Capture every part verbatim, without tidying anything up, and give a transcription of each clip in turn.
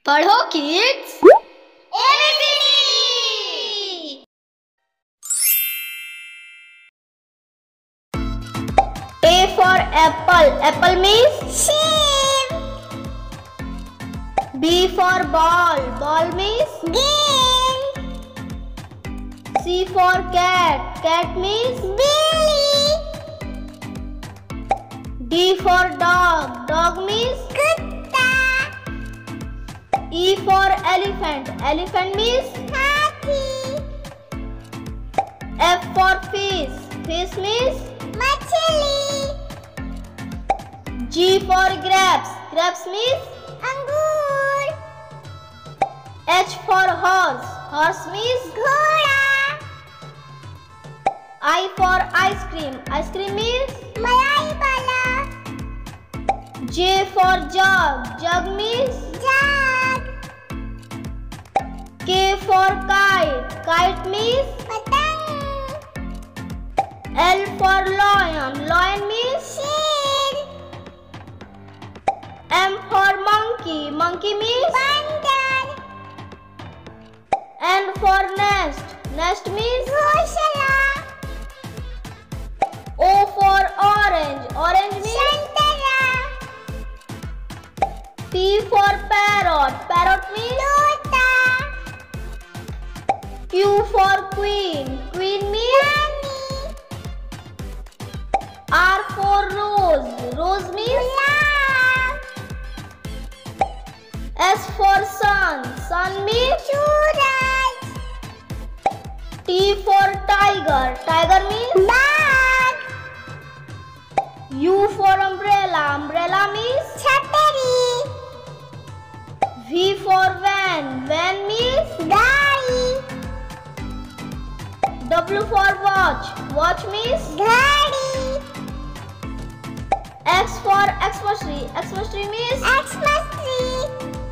पढ़ो kids. A for apple. Apple means sheep. B for ball. Ball means game. C for cat. Cat means Billy. D for dog. Dog means Kutta. E for elephant. Elephant means Hathi. F for fish. Fish means Machli. G for grapes. Grapes means Angur. H for horse. Horse means Ghoda. I for ice cream. Ice cream means Malai bala. J for jug. Jug means Jug. K for kite. Kite means Patang. L for lion. Lion means Sher. M for monkey. Monkey means Bandar. N for nest. Nest means Ghosala. O for orange. Orange means Santara. P for parrot. Parrot means Tota. Q for queen. Queen means Rani. R for rose. Rose means Gulab. S for sun. Sun means Suraj. T for tiger. Tiger means Bag. U for umbrella. Umbrella means Chhatari. V for van. Van means Gari. W for watch. Watch means Ghadi. X for Xmas tree. Xmas tree means Xmas tree.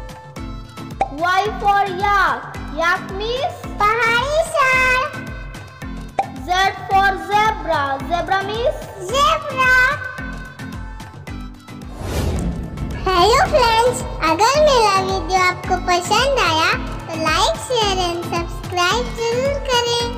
Y for yak. Yak means Pahari sar. Z for zebra. Zebra means Zebra. Hello friends, अगर मेरा video आपको पसंद आया तो like share and subscribe जरूर करें।